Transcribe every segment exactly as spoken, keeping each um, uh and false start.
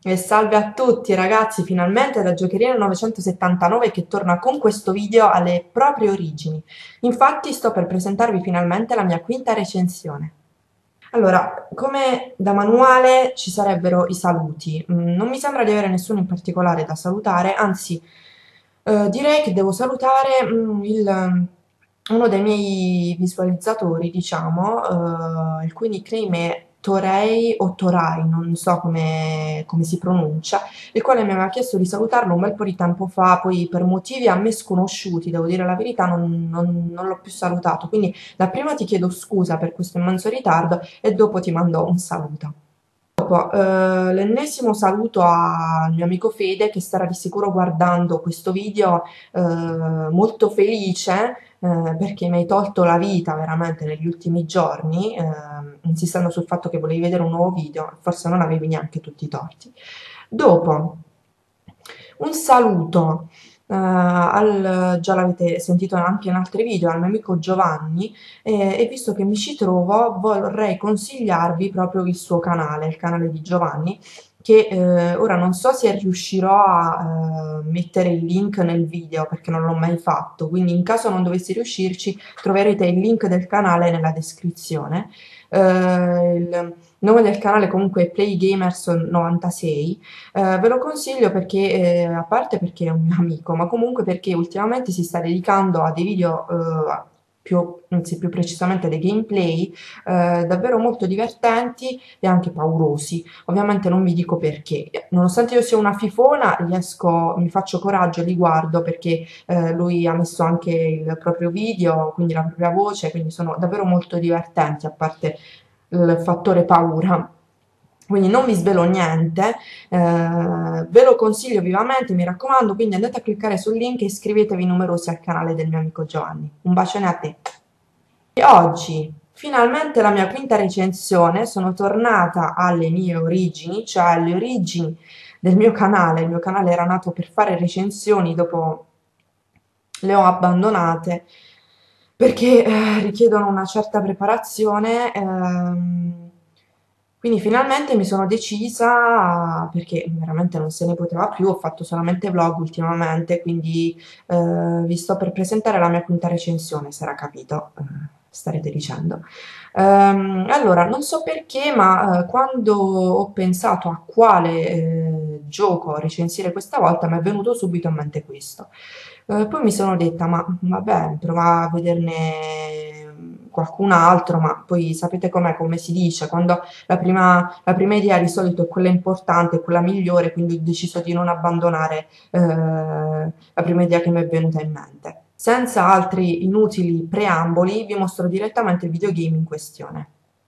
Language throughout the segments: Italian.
E salve a tutti ragazzi, finalmente da Giocherino novecentosettantanove che torna con questo video alle proprie origini. Infatti sto per presentarvi finalmente la mia quinta recensione. Allora, come da manuale ci sarebbero i saluti. Mm, Non mi sembra di avere nessuno in particolare da salutare, anzi eh, direi che devo salutare mm, il- uno dei miei visualizzatori, diciamo, eh, il cui nickname è Torei o Torai, non so come, come si pronuncia, il quale mi aveva chiesto di salutarlo un bel po' di tempo fa, poi per motivi a me sconosciuti, devo dire la verità, non, non- non l'ho più salutato. Quindi dapprima ti chiedo scusa per questo immenso ritardo e dopo ti mando un saluto. Dopo, eh, l'ennesimo saluto al mio amico Fede che starà di sicuro guardando questo video eh, molto felice eh, perché mi hai tolto la vita veramente negli ultimi giorni, eh, insistendo sul fatto che volevi vedere un nuovo video, forse non avevi neanche tutti i torti. Dopo, un saluto eh, al, già l'avete sentito anche in altri video, al mio amico Giovanni, eh, e visto che mi ci trovo vorrei consigliarvi proprio il suo canale, il canale di Giovanni, che eh, ora non so se riuscirò a eh, mettere il link nel video perché non l'ho mai fatto, quindi in caso non dovessi riuscirci troverete il link del canale nella descrizione. Eh, il nome del canale comunque è Playgamers novantasei. Eh, ve lo consiglio perché, eh, a parte perché è un mio amico, ma comunque perché ultimamente si sta dedicando a dei video, eh, più, anzi più precisamente dei gameplay, eh, davvero molto divertenti e anche paurosi. Ovviamente non vi dico perché. Nonostante io sia una fifona, riesco, mi faccio coraggio e li guardo perché eh, lui ha messo anche il proprio video, quindi la propria voce, quindi sono davvero molto divertenti, a parte il fattore paura. Quindi non vi svelo niente, eh, ve lo consiglio vivamente, mi raccomando, quindi andate a cliccare sul link e iscrivetevi numerosi al canale del mio amico Giovanni. Un bacione a te. E oggi, finalmente la mia quinta recensione, sono tornata alle mie origini, cioè alle origini del mio canale. Il mio canale era nato per fare recensioni, dopo le ho abbandonate perché eh, richiedono una certa preparazione. Ehm, quindi finalmente mi sono decisa, perché veramente non se ne poteva più, ho fatto solamente vlog ultimamente, quindi eh, vi sto per presentare la mia quinta recensione, se era capito, eh, starete dicendo. Ehm, allora, non so perché, ma eh, quando ho pensato a quale eh, gioco recensire questa volta, mi è venuto subito in mente questo. Eh, poi mi sono detta, ma vabbè, prova a vederne qualcun altro, ma poi sapete com'è, come si dice, quando la prima, la prima idea di solito è quella importante, quella migliore, quindi ho deciso di non abbandonare eh, la prima idea che mi è venuta in mente. Senza altri inutili preamboli, vi mostro direttamente il videogame in questione.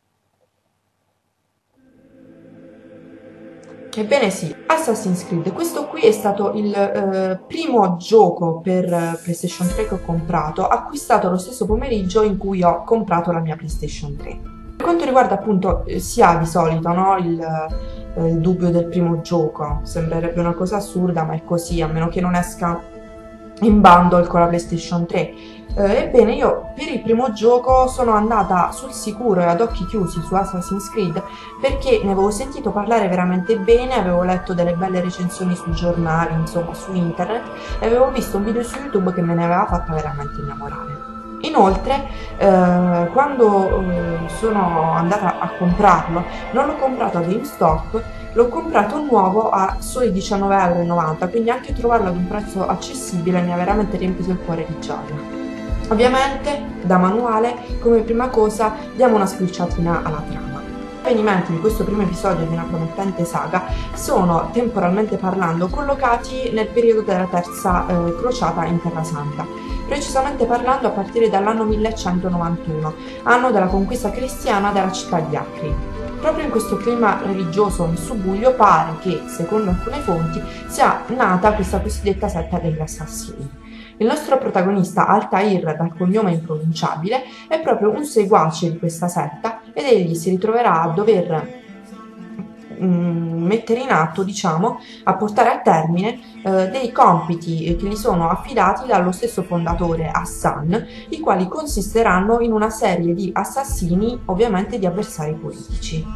Ebbene sì, Assassin's Creed, questo qui è stato il eh, primo gioco per eh, PlayStation tre che ho comprato, acquistato lo stesso pomeriggio in cui ho comprato la mia PlayStation tre. Per quanto riguarda appunto, eh, si ha di solito, no, il, eh, il dubbio del primo gioco, sembrerebbe una cosa assurda, ma è così, a meno che non esca in bundle con la PlayStation tre. Eh, ebbene, io per il primo gioco sono andata sul sicuro e ad occhi chiusi su Assassin's Creed perché ne avevo sentito parlare veramente bene, avevo letto delle belle recensioni sui giornali, insomma su internet, e avevo visto un video su YouTube che me ne aveva fatta veramente innamorare. Inoltre, eh, quando eh, sono andata a comprarlo, non l'ho comprato a GameStop, l'ho comprato nuovo a soli diciannove e novanta euro, quindi anche trovarlo ad un prezzo accessibile mi ha veramente riempito il cuore di gioia. Ovviamente, da manuale, come prima cosa, diamo una spulciatina alla trama. Gli avvenimenti di questo primo episodio di una promettente saga sono, temporalmente parlando, collocati nel periodo della terza eh, crociata in Terra Santa, precisamente parlando a partire dall'anno millecentonovantuno, anno della conquista cristiana della città di Acri. Proprio in questo clima religioso in subbuglio pare che, secondo alcune fonti, sia nata questa cosiddetta setta degli assassini. Il nostro protagonista, Altair, dal cognome impronunciabile, è proprio un seguace di questa setta ed egli si ritroverà a dover mm, mettere in atto, diciamo, a portare a termine eh, dei compiti che gli sono affidati dallo stesso fondatore Hassan, i quali consisteranno in una serie di assassini, ovviamente di avversari politici.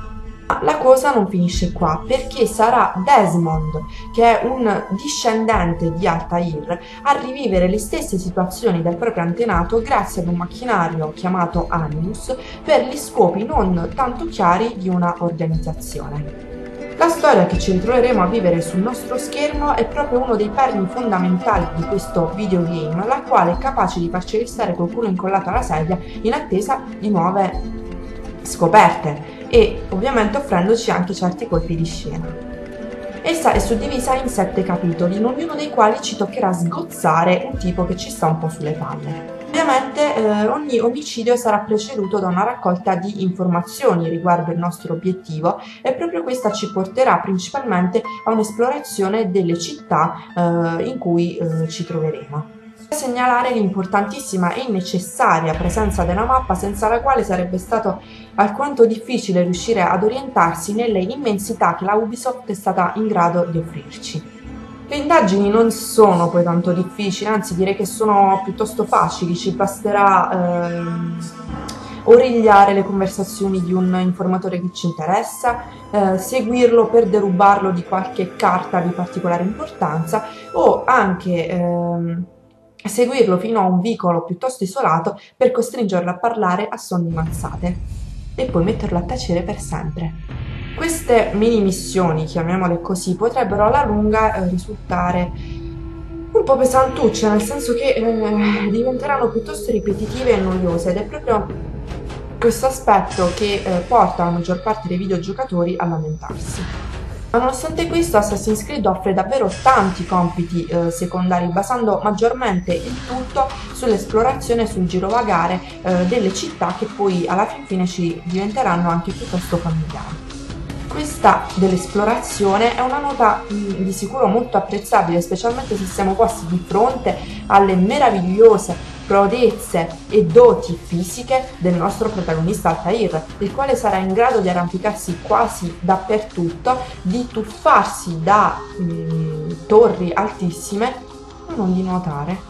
Ma la cosa non finisce qua, perché sarà Desmond, che è un discendente di Altair, a rivivere le stesse situazioni del proprio antenato grazie ad un macchinario chiamato Animus per gli scopi non tanto chiari di una organizzazione. La storia che ci ritroveremo a vivere sul nostro schermo è proprio uno dei perni fondamentali di questo videogame, la quale è capace di farci restare col culo incollato alla sedia in attesa di nuove scoperte e ovviamente offrendoci anche certi colpi di scena. Essa è suddivisa in sette capitoli, in ognuno dei quali ci toccherà sgozzare un tipo che ci sta un po' sulle palle. Ovviamente eh, ogni omicidio sarà preceduto da una raccolta di informazioni riguardo il nostro obiettivo e proprio questa ci porterà principalmente a un'esplorazione delle città eh, in cui eh, ci troveremo. Segnalare l'importantissima e necessaria presenza della mappa, senza la quale sarebbe stato alquanto difficile riuscire ad orientarsi nelle immensità che la Ubisoft è stata in grado di offrirci. Le indagini non sono poi tanto difficili, anzi direi che sono piuttosto facili, ci basterà ehm, origliare le conversazioni di un informatore che ci interessa, eh, seguirlo per derubarlo di qualche carta di particolare importanza o anche ehm, seguirlo fino a un vicolo piuttosto isolato per costringerlo a parlare a son di mazzate e poi metterlo a tacere per sempre. Queste mini missioni, chiamiamole così, potrebbero alla lunga eh, risultare un po' pesantucce, nel senso che eh, diventeranno piuttosto ripetitive e noiose ed è proprio questo aspetto che eh, porta la maggior parte dei videogiocatori a lamentarsi. Ma nonostante questo, Assassin's Creed offre davvero tanti compiti eh, secondari, basando maggiormente il tutto sull'esplorazione e sul girovagare eh, delle città che poi alla fin fine ci diventeranno anche piuttosto familiari. Questa dell'esplorazione è una nota mh, di sicuro molto apprezzabile, specialmente se siamo posti di fronte alle meravigliose prodezze e doti fisiche del nostro protagonista Altair, il quale sarà in grado di arrampicarsi quasi dappertutto, di tuffarsi da mh, torri altissime, ma non di nuotare.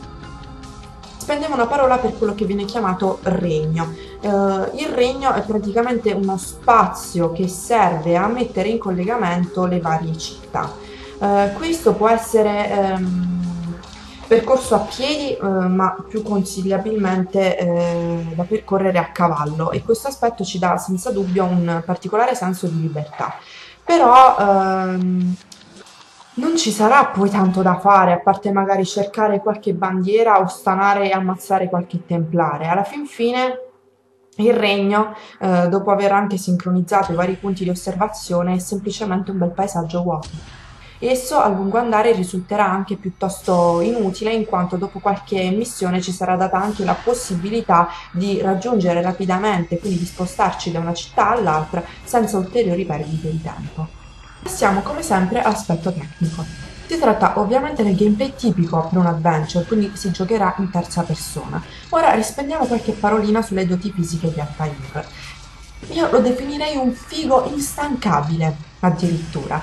Spendiamo una parola per quello che viene chiamato regno. Uh, il regno è praticamente uno spazio che serve a mettere in collegamento le varie città. Uh, questo può essere um, percorso a piedi, uh, ma più consigliabilmente uh, da percorrere a cavallo, e questo aspetto ci dà senza dubbio un particolare senso di libertà. Però um, non ci sarà poi tanto da fare, a parte magari cercare qualche bandiera o stanare e ammazzare qualche templare. Alla fin fine il regno, eh, dopo aver anche sincronizzato i vari punti di osservazione, è semplicemente un bel paesaggio vuoto. Esso a lungo andare risulterà anche piuttosto inutile, in quanto dopo qualche missione ci sarà data anche la possibilità di raggiungere rapidamente, quindi di spostarci da una città all'altra senza ulteriori perdite di tempo. Passiamo come sempre all'aspetto tecnico. Si tratta ovviamente del gameplay tipico per un adventure, quindi si giocherà in terza persona. Ora rispendiamo qualche parolina sulle doti fisiche di Altair. Io lo definirei un figo instancabile, addirittura.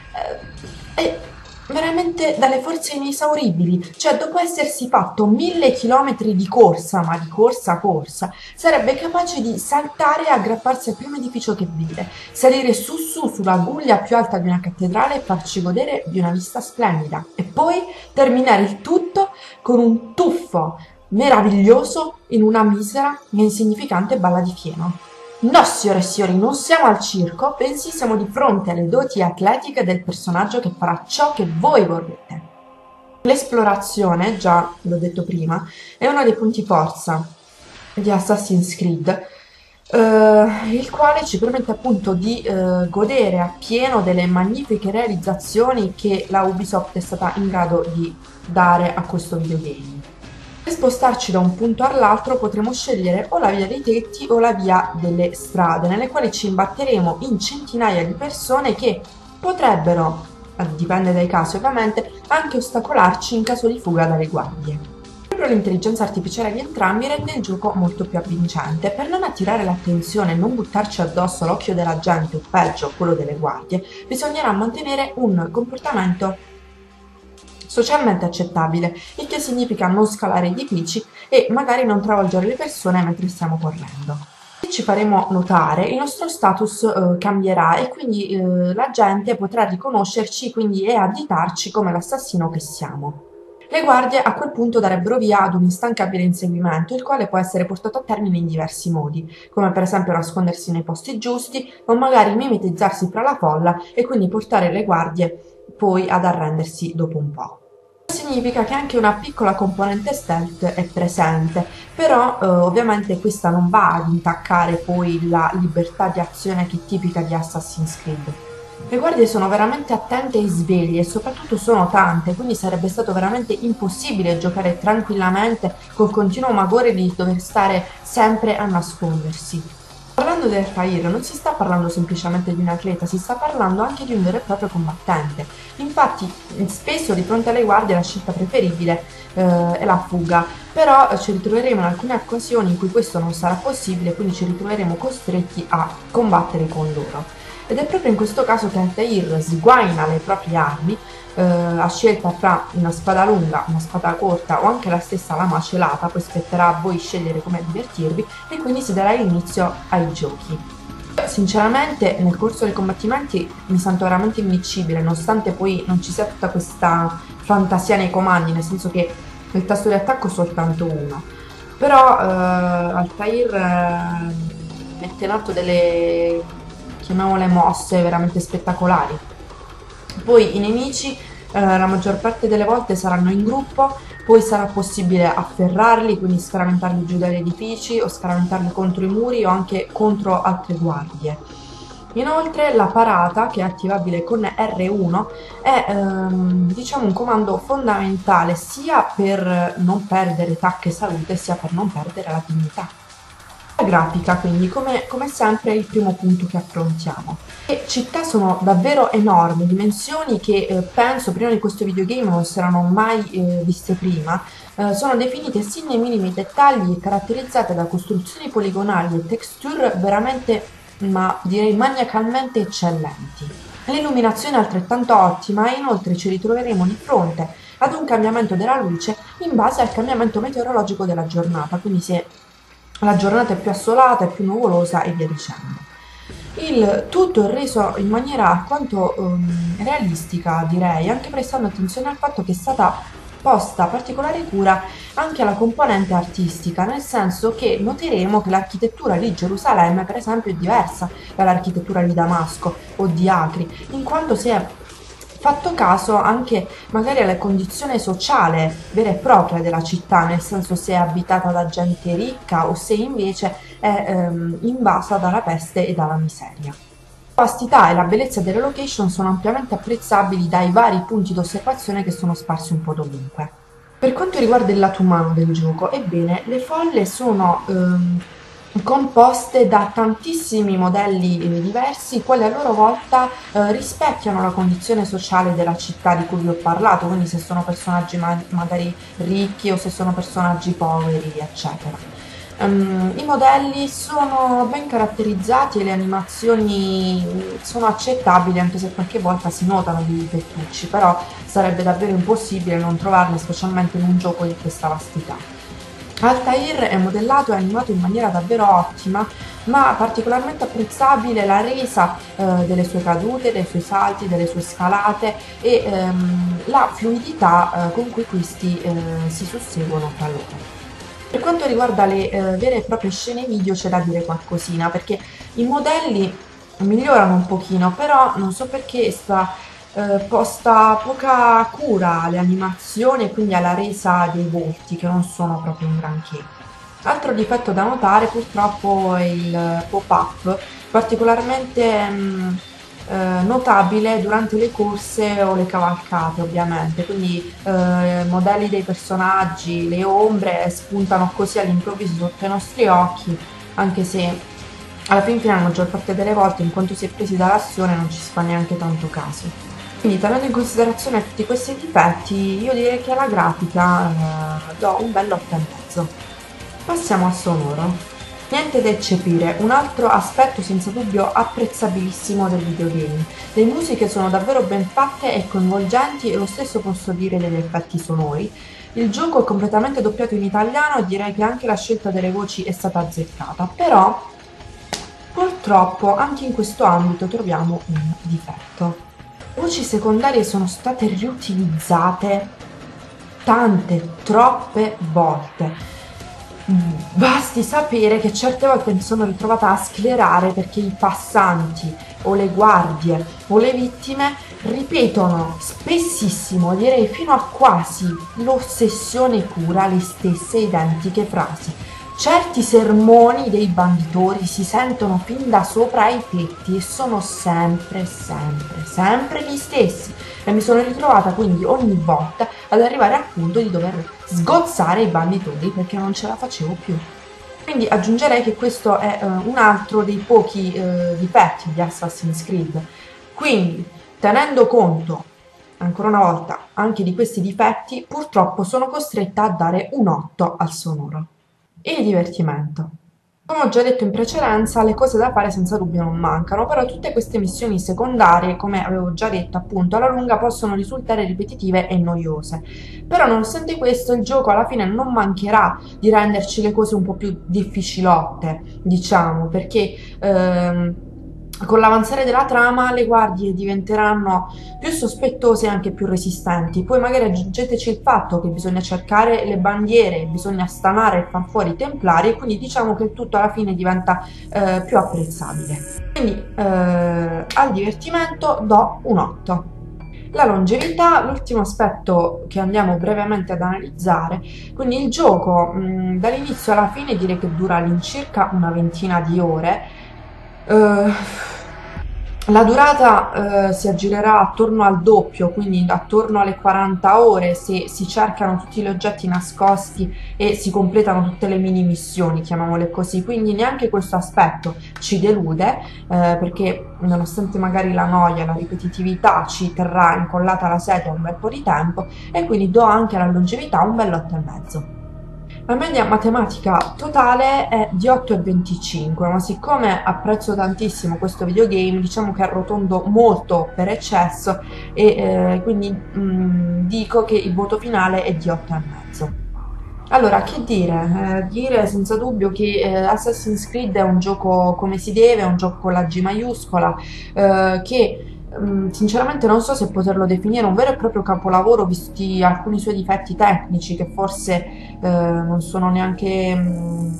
È veramente dalle forze inesauribili, cioè dopo essersi fatto mille chilometri di corsa, ma di corsa corsa, sarebbe capace di saltare e aggrapparsi al primo edificio che vede, salire su su sulla guglia più alta di una cattedrale e farci godere di una vista splendida, e poi terminare il tutto con un tuffo meraviglioso in una misera e insignificante balla di fieno. No, signore e signori, non siamo al circo, bensì siamo di fronte alle doti atletiche del personaggio che farà ciò che voi vorrete. L'esplorazione, già l'ho detto prima, è uno dei punti forza di Assassin's Creed, eh, il quale ci permette appunto di eh, godere appieno delle magnifiche realizzazioni che la Ubisoft è stata in grado di dare a questo videogame. Per spostarci da un punto all'altro potremo scegliere o la via dei tetti o la via delle strade, nelle quali ci imbatteremo in centinaia di persone che potrebbero, dipende dai casi ovviamente, anche ostacolarci in caso di fuga dalle guardie. Proprio l'intelligenza artificiale di entrambi rende il gioco molto più avvincente. Per non attirare l'attenzione e non buttarci addosso l'occhio della gente o peggio quello delle guardie, bisognerà mantenere un comportamento socialmente accettabile, il che significa non scalare edifici e magari non travolgere le persone mentre stiamo correndo. Ci faremo notare, il nostro status eh, cambierà e quindi eh, la gente potrà riconoscerci quindi, e additarci come l'assassino che siamo. Le guardie a quel punto darebbero via ad un instancabile inseguimento, il quale può essere portato a termine in diversi modi, come per esempio nascondersi nei posti giusti o magari mimetizzarsi fra la folla e quindi portare le guardie poi ad arrendersi dopo un po'. Significa che anche una piccola componente stealth è presente, però eh, ovviamente questa non va ad intaccare poi la libertà di azione che è tipica di Assassin's Creed. Le guardie sono veramente attente e sveglie e soprattutto sono tante, quindi sarebbe stato veramente impossibile giocare tranquillamente col continuo magore di dover stare sempre a nascondersi. Parlando di Altair non si sta parlando semplicemente di un atleta, si sta parlando anche di un vero e proprio combattente. Infatti spesso di fronte alle guardie la scelta preferibile eh, è la fuga, però eh, ci ritroveremo in alcune occasioni in cui questo non sarà possibile, quindi ci ritroveremo costretti a combattere con loro. Ed è proprio in questo caso che Altair sguaina le proprie armi, eh, a scelta fra una spada lunga, una spada corta o anche la stessa lama celata, poi spetterà a voi scegliere come divertirvi e quindi si darà inizio ai giochi. Sinceramente nel corso dei combattimenti mi sento veramente invincibile, nonostante poi non ci sia tutta questa fantasia nei comandi, nel senso che il tasto di attacco è soltanto uno. Però eh, Altair eh, mette in atto delle, chiamiamole, mosse veramente spettacolari. Poi i nemici eh, la maggior parte delle volte saranno in gruppo, poi sarà possibile afferrarli, quindi scaraventarli giù dagli edifici o scaraventarli contro i muri o anche contro altre guardie. Inoltre la parata, che è attivabile con R uno, è ehm, diciamo un comando fondamentale sia per non perdere tacca e salute sia per non perdere la dignità. La grafica, quindi, come, come sempre è il primo punto che affrontiamo. Le città sono davvero enormi, dimensioni che eh, penso prima di questo videogame non si erano mai eh, viste prima. Eh, sono definite sin nei minimi dettagli e caratterizzate da costruzioni poligonali e texture veramente, ma direi maniacalmente eccellenti. L'illuminazione è altrettanto ottima e inoltre ci ritroveremo di fronte ad un cambiamento della luce in base al cambiamento meteorologico della giornata, quindi se la giornata è più assolata, è più nuvolosa e via dicendo. Il tutto è reso in maniera alquanto um, realistica, direi, anche prestando attenzione al fatto che è stata posta particolare cura anche alla componente artistica, nel senso che noteremo che l'architettura di Gerusalemme, per esempio, è diversa dall'architettura di Damasco o di Acri, in quanto si è fatto caso anche magari alla condizione sociale vera e propria della città, nel senso se è abitata da gente ricca o se invece è ehm, invasa dalla peste e dalla miseria. La vastità e la bellezza delle location sono ampiamente apprezzabili dai vari punti d'osservazione che sono sparsi un po' dovunque. Per quanto riguarda il lato umano del gioco, ebbene, le folle sono ehm, composte da tantissimi modelli eh, diversi, i quali a loro volta eh, rispecchiano la condizione sociale della città di cui vi ho parlato, quindi se sono personaggi ma magari ricchi o se sono personaggi poveri, eccetera. Um, I modelli sono ben caratterizzati e le animazioni sono accettabili, anche se qualche volta si notano dei difettucci, però sarebbe davvero impossibile non trovarli, specialmente in un gioco di questa vastità. Altair è modellato e animato in maniera davvero ottima, ma particolarmente apprezzabile la resa eh, delle sue cadute, dei suoi salti, delle sue scalate e ehm, la fluidità eh, con cui questi eh, si susseguono tra loro. Per quanto riguarda le eh, vere e proprie scene video c'è da dire qualcosina, perché i modelli migliorano un pochino, però non so perché sta eh, posta poca cura alle animazioni e quindi alla resa dei volti, che non sono proprio un granché. Altro difetto da notare purtroppo è il pop-up, particolarmente mh, eh, notabile durante le corse o le cavalcate, ovviamente, quindi eh, modelli dei personaggi, le ombre spuntano così all'improvviso sotto i nostri occhi, anche se alla fin fine la maggior parte delle volte, in quanto si è presi dall'azione, non ci si fa neanche tanto caso. Quindi, tenendo in considerazione tutti questi difetti, io direi che alla grafica eh, do un bel otto e mezzo. Passiamo al sonoro. Niente da eccepire, un altro aspetto senza dubbio apprezzabilissimo del videogame. Le musiche sono davvero ben fatte e coinvolgenti e lo stesso posso dire degli effetti sonori. Il gioco è completamente doppiato in italiano e direi che anche la scelta delle voci è stata azzeccata, però purtroppo anche in questo ambito troviamo un difetto. Le voci secondarie sono state riutilizzate tante, troppe volte. Basti sapere che certe volte mi sono ritrovata a sclerare perché i passanti o le guardie o le vittime ripetono spessissimo, direi fino a quasi l'ossessione cura, le stesse identiche frasi. Certi sermoni dei banditori si sentono fin da sopra i tetti e sono sempre, sempre, sempre gli stessi. E mi sono ritrovata quindi ogni volta ad arrivare al punto di dover sgozzare i banditori perché non ce la facevo più. Quindi aggiungerei che questo è uh, un altro dei pochi uh, difetti di Assassin's Creed. Quindi, tenendo conto, ancora una volta, anche di questi difetti, purtroppo sono costretta a dare un otto al sonoro. Il divertimento. Come ho già detto in precedenza, le cose da fare senza dubbio non mancano, però tutte queste missioni secondarie, come avevo già detto appunto, alla lunga possono risultare ripetitive e noiose. Però nonostante questo il gioco alla fine non mancherà di renderci le cose un po' più difficilotte, diciamo, perché ehm, con l'avanzare della trama le guardie diventeranno più sospettose e anche più resistenti. Poi magari aggiungeteci il fatto che bisogna cercare le bandiere, bisogna stanare e far fuori i templari, e quindi diciamo che tutto alla fine diventa eh, più apprezzabile. Quindi eh, al divertimento do un otto. La longevità, l'ultimo aspetto che andiamo brevemente ad analizzare, quindi il gioco mh, dall'inizio alla fine direi che dura all'incirca una ventina di ore. Uh, la durata uh, si aggirerà attorno al doppio, quindi attorno alle quaranta ore se si cercano tutti gli oggetti nascosti e si completano tutte le mini missioni, chiamiamole così, quindi neanche questo aspetto ci delude uh, perché nonostante magari la noia, la ripetitività ci terrà incollata alla sedia un bel po' di tempo, e quindi do anche alla longevità un bel otto e mezzo. La media matematica totale è di otto virgola venticinque, ma siccome apprezzo tantissimo questo videogame, diciamo che arrotondo molto per eccesso e eh, quindi mh, dico che il voto finale è di otto virgola cinque. Allora, che dire? Eh, dire senza dubbio che eh, Assassin's Creed è un gioco come si deve, è un gioco con la G maiuscola, eh, che mh, sinceramente non so se poterlo definire un vero e proprio capolavoro, visti alcuni suoi difetti tecnici che forse eh, non sono neanche mh,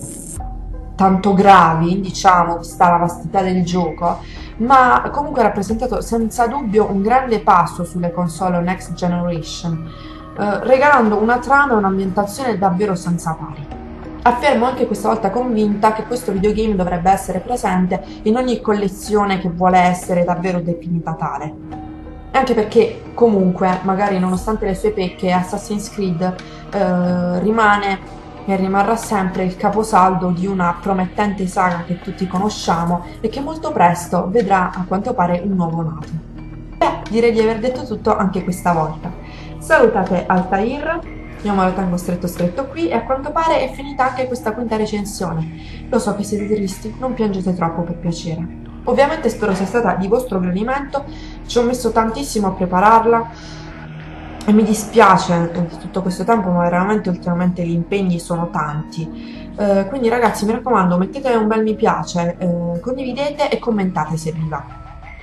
tanto gravi, diciamo, vista la vastità del gioco, ma comunque ha rappresentato senza dubbio un grande passo sulle console Next Generation, Uh, regalando una trama e un'ambientazione davvero senza pari. Affermo anche questa volta convinta che questo videogame dovrebbe essere presente in ogni collezione che vuole essere davvero definita tale. Anche perché comunque, magari nonostante le sue pecche, Assassin's Creed uh, rimane e rimarrà sempre il caposaldo di una promettente saga che tutti conosciamo e che molto presto vedrà a quanto pare un nuovo nato. Beh, direi di aver detto tutto anche questa volta. Salutate Altair, io me lo tengo stretto stretto qui, e a quanto pare è finita anche questa quinta recensione. Lo so che siete tristi, non piangete troppo per piacere. Ovviamente spero sia stata di vostro gradimento, ci ho messo tantissimo a prepararla e mi dispiace di tutto questo tempo, ma veramente ultimamente gli impegni sono tanti. Eh, quindi ragazzi, mi raccomando, mettete un bel mi piace, eh, condividete e commentate se vi va.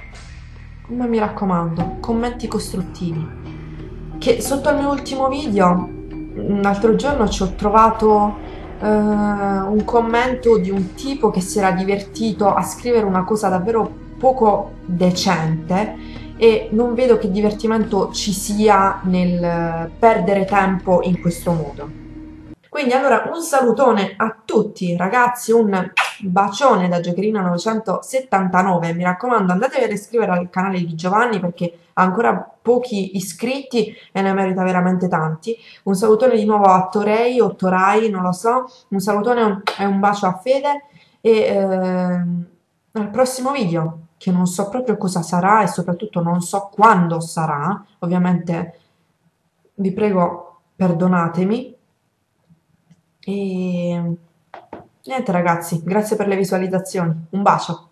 Ma mi raccomando, commenti costruttivi. Che sotto il mio ultimo video, l'altro giorno, ci ho trovato uh, un commento di un tipo che si era divertito a scrivere una cosa davvero poco decente, e non vedo che divertimento ci sia nel perdere tempo in questo modo. Quindi allora un salutone a tutti ragazzi, un bacione da Giocherina novecentosettantanove, mi raccomando andatevi a iscrivere al canale di Giovanni perché ha ancora pochi iscritti e ne merita veramente tanti. Un salutone di nuovo a Torei o Torai, non lo so, un salutone e un bacio a Fede e eh, al prossimo video, che non so proprio cosa sarà e soprattutto non so quando sarà, ovviamente vi prego perdonatemi. E niente ragazzi, grazie per le visualizzazioni, un bacio!